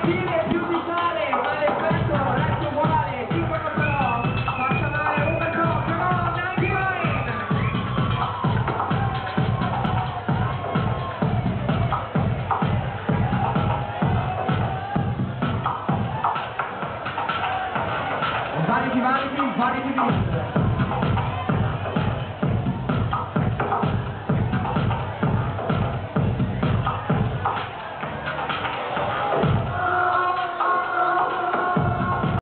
stile più vitale, ma l'effetto resta uguale, 5 però, faccia male un bel gol, come on, 99! Vanity, vanity, vanity, vanity.